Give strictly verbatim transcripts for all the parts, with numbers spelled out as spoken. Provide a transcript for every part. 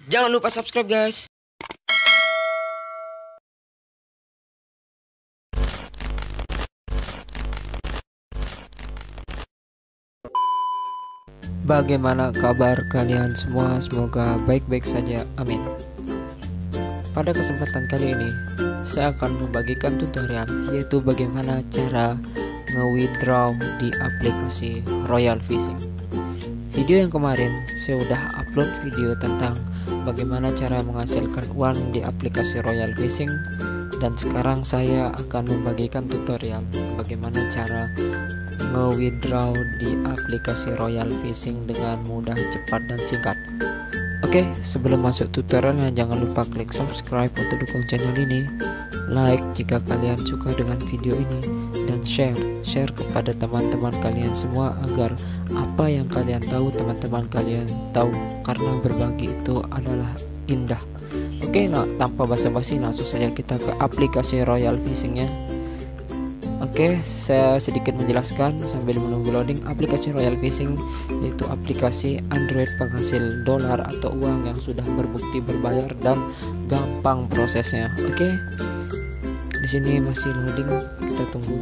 Jangan lupa subscribe guys. Bagaimana kabar kalian semua? Semoga baik-baik saja, amin. Pada kesempatan kali ini saya akan membagikan tutorial, yaitu bagaimana cara nge-withdraw di aplikasi Royal Fishing. Video yang kemarin saya udah upload video tentang bagaimana cara menghasilkan uang di aplikasi Royal Fishing, dan sekarang saya akan membagikan tutorial bagaimana cara nge-withdraw di aplikasi Royal Fishing dengan mudah, cepat, dan singkat. Oke, sebelum masuk tutorialnya jangan lupa klik subscribe untuk dukung channel ini, like jika kalian suka dengan video ini, dan share share kepada teman-teman kalian semua agar apa yang kalian tahu teman-teman kalian tahu, karena berbagi itu adalah indah. Oke, nah tanpa basa-basi langsung saja kita ke aplikasi Royal Fishing-nya. Oke, saya sedikit menjelaskan sambil menunggu loading. Aplikasi Royal Fishing yaitu aplikasi Android penghasil dolar atau uang yang sudah berbukti berbayar dan gampang prosesnya. Oke, di sini masih loading, kita tunggu.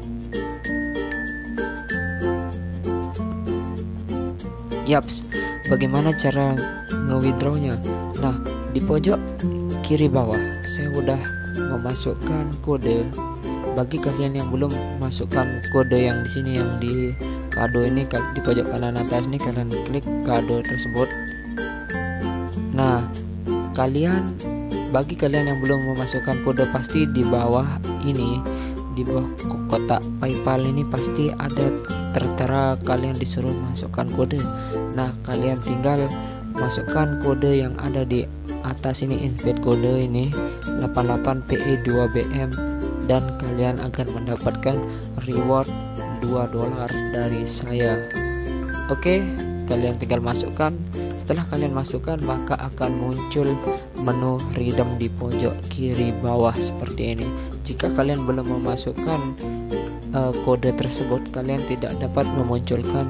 Yaps, bagaimana cara nge-withdrawnya? Nah, di pojok kiri bawah saya udah memasukkan kode. Bagi kalian yang belum masukkan kode yang di sini, yang di kado ini, di pojok kanan atas ini, kalian klik kado tersebut. Nah, kalian bagi kalian yang belum memasukkan kode, pasti di bawah ini, di bawah kotak PayPal ini pasti ada tertera kalian disuruh masukkan kode. Nah, kalian tinggal masukkan kode yang ada di atas ini, invite kode ini delapan delapan P E dua B M, dan kalian akan mendapatkan reward dua dolar dari saya. Oke, kalian tinggal masukkan. Setelah kalian masukkan, maka akan muncul menu redeem di pojok kiri bawah seperti ini. Jika kalian belum memasukkan uh, kode tersebut, kalian tidak dapat memunculkan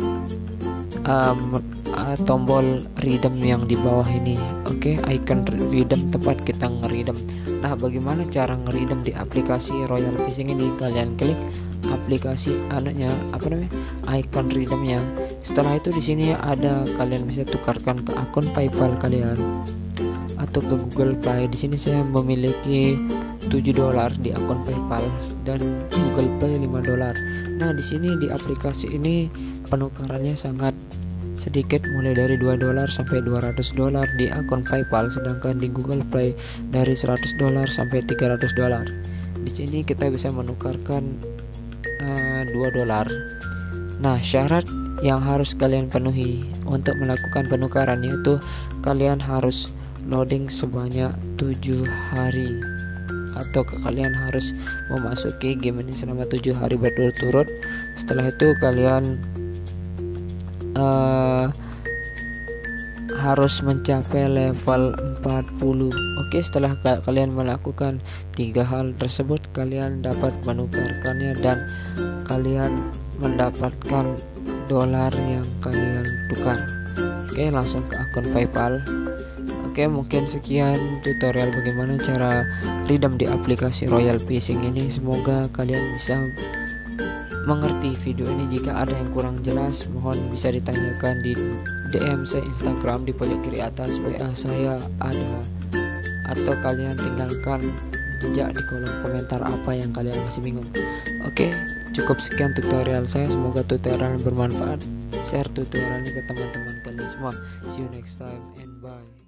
um, uh, tombol redeem yang di bawah ini. Oke, icon redeem tempat kita nge-redeem. Nah, bagaimana cara nge-redeem di aplikasi Royal Fishing ini? Kalian klik aplikasi anunya, apa namanya, icon redeemnya. Setelah itu di sini ada, kalian bisa tukarkan ke akun PayPal kalian atau ke Google Play. Di sini saya memiliki tujuh dolar di akun PayPal dan Google Play lima dolar. Nah, di sini di aplikasi ini penukarannya sangat sedikit, mulai dari dua dolar sampai dua ratus dolar di akun PayPal, sedangkan di Google Play dari seratus dolar sampai tiga ratus dolar. Di sini kita bisa menukarkan uh, dua dolar. Nah, syarat yang harus kalian penuhi untuk melakukan penukaran yaitu kalian harus loading sebanyak tujuh hari, atau kalian harus memasuki game ini selama tujuh hari berturut-turut. Setelah itu kalian Uh, harus mencapai level empat puluh. Oke, setelah ka kalian melakukan tiga hal tersebut, kalian dapat menukarkannya dan kalian mendapatkan dolar yang kalian tukar. Oke, langsung ke akun PayPal. Oke, mungkin sekian tutorial bagaimana cara redeem di aplikasi Royal Fishing ini. Semoga kalian bisa mengerti video ini. Jika ada yang kurang jelas, mohon bisa ditanyakan di D M saya Instagram di pojok kiri atas, W A saya ada, atau kalian tinggalkan jejak di kolom komentar apa yang kalian masih bingung. Oke, cukup sekian tutorial saya, semoga tutorial bermanfaat. Share tutorial ini ke teman-teman kalian semua. See you next time and bye.